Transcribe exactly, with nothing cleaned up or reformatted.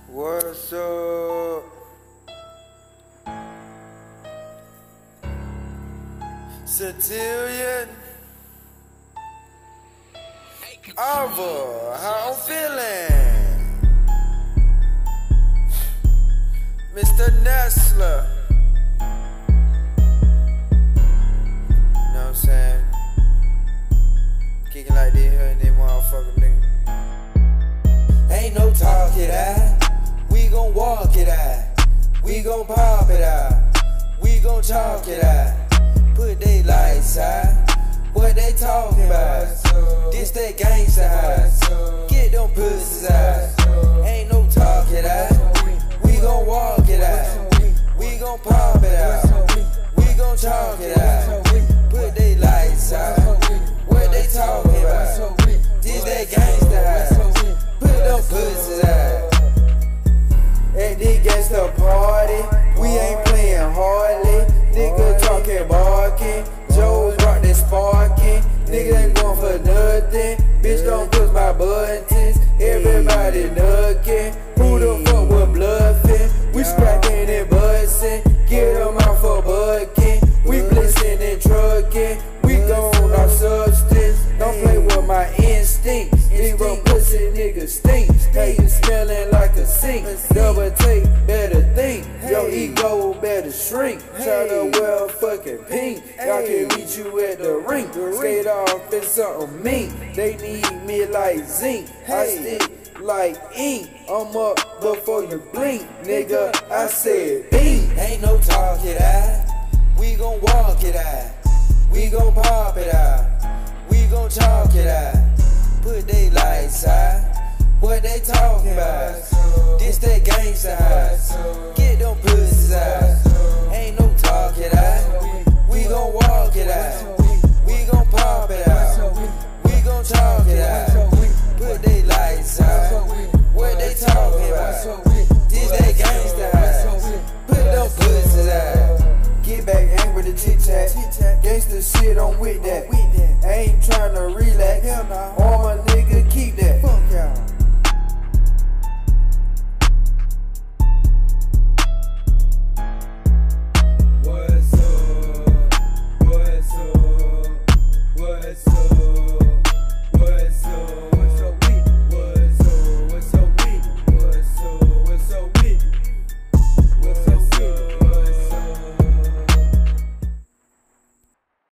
What's up? Centillion Over, how I'm feeling? Mister Nestler. You know what I'm saying? Kicking like this here and that motherfucker nigga. Ain't no talk it out. We gon' walk it out. We gon' pop it out. We gon' chalk it out. Put they lights out. What they talking about? This that gangsta house. Get them pussies out. Ain't no talk it out. We gon' walk it out. We gon' pop it out. We gon' chalk it out. Put they lights out. What they talking about? This that gangsta house. Put them pussies out. At this gangsta party, we ain't playing hardly. Nigga talking barking. Joe's rock that sparking. Nigga ain't going for nothing. Bitch don't push my buttons. Everybody nugging. Who the fuck was bluffing? We scraping and busting. Get them out for bucking. We blitzing and trucking. We gone off substance. Don't play with my instincts. Zero pussy nigga stink. Hey, you smelling like a sink. Double take, better think. Your ego better shrink. Try to wear fucking pink. Y'all can meet you at the rink. Skate off in something mean. They need me like zinc. I stick like ink. I'm up before you blink, nigga. I said beat. Ain't no talk it out. We gon' walk it out. We gon' pop it out. We gon' chalk it out. Put they lights out. What they talking about? This that gangsta house. Get them pussies out. Ain't no talk it out. We gon' walk it out. We gon' pop it out. We gon' chalk it out. Put they lights out. What they talking about? This that gangsta house. Put them pussies out. Get back angry to chit chat. Gangsta shit, I'm with that. I ain't tryna relax.